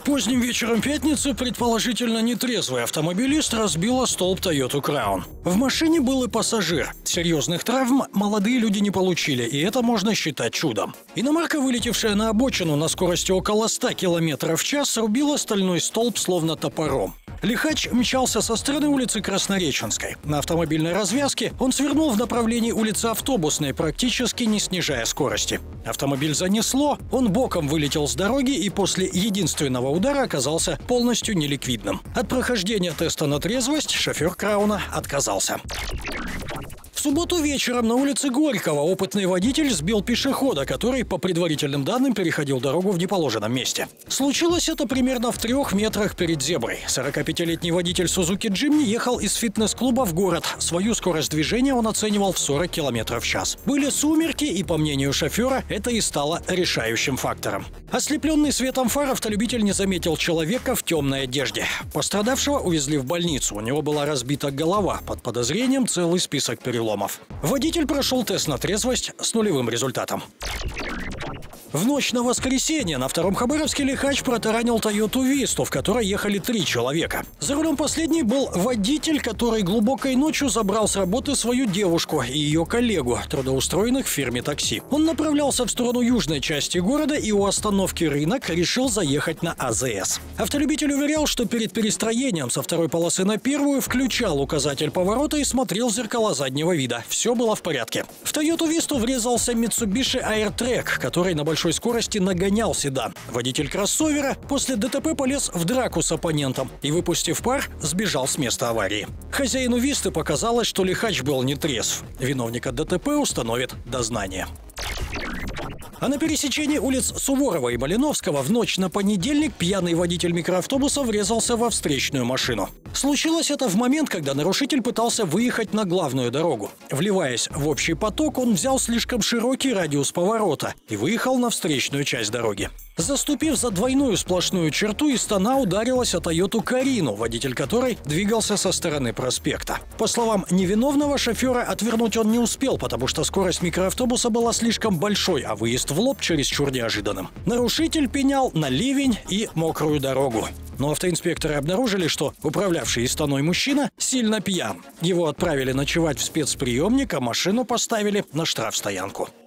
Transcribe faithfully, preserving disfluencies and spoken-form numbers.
Поздним вечером пятницы предположительно нетрезвый автомобилист разбил о столб Toyota Crown. В машине был и пассажир. Серьезных травм молодые люди не получили, и это можно считать чудом. Иномарка, вылетевшая на обочину на скорости около ста километров в час, срубила стальной столб словно топором. Лихач мчался со стороны улицы Краснореченской. На автомобильной развязке он свернул в направлении улицы Автобусной, практически не снижая скорости. Автомобиль занесло, он боком вылетел с дороги и после единственного удара оказался полностью неликвидным. От прохождения теста на трезвость шофер Крауна отказался. В субботу вечером на улице Горького опытный водитель сбил пешехода, который, по предварительным данным, переходил дорогу в неположенном месте. Случилось это примерно в трех метрах перед зеброй. сорокапятилетний водитель Сузуки Джимни ехал из фитнес-клуба в город. Свою скорость движения он оценивал в сорок километров в час. Были сумерки, и, по мнению шофера, это и стало решающим фактором. Ослепленный светом фар автолюбитель не заметил человека в темной одежде. Пострадавшего увезли в больницу. У него была разбита голова. Под подозрением целый список переломов. Водитель прошел тест на трезвость с нулевым результатом. В ночь на воскресенье на втором Хабаровске лихач протаранил Тойоту Висту, в которой ехали три человека. За рулем последней был водитель, который глубокой ночью забрал с работы свою девушку и ее коллегу, трудоустроенных в фирме такси. Он направлялся в сторону южной части города и у остановки «Рынок» решил заехать на АЗС. Автолюбитель уверял, что перед перестроением со второй полосы на первую включал указатель поворота и смотрел в зеркала заднего вида. Все было в порядке. В Тойоту Висту врезался Mitsubishi Airtrack, который на большой скорости нагонял седан. Водитель кроссовера после ДТП полез в драку с оппонентом и, выпустив пар, сбежал с места аварии. Хозяину Висты показалось, что лихач был нетрезв. Виновника ДТП установит дознание. А на пересечении улиц Суворова и Малиновского в ночь на понедельник пьяный водитель микроавтобуса врезался во встречную машину. Случилось это в момент, когда нарушитель пытался выехать на главную дорогу. Вливаясь в общий поток, он взял слишком широкий радиус поворота и выехал на встречную часть дороги. Заступив за двойную сплошную черту, Истана ударилась о Тойоту Карину, водитель которой двигался со стороны проспекта. По словам невиновного шофера, отвернуть он не успел, потому что скорость микроавтобуса была слишком большой, а выезд в лоб чересчур неожиданным. Нарушитель пенял на ливень и мокрую дорогу. Но автоинспекторы обнаружили, что управлявший Истаной мужчина сильно пьян. Его отправили ночевать в спецприемник, а машину поставили на штрафстоянку.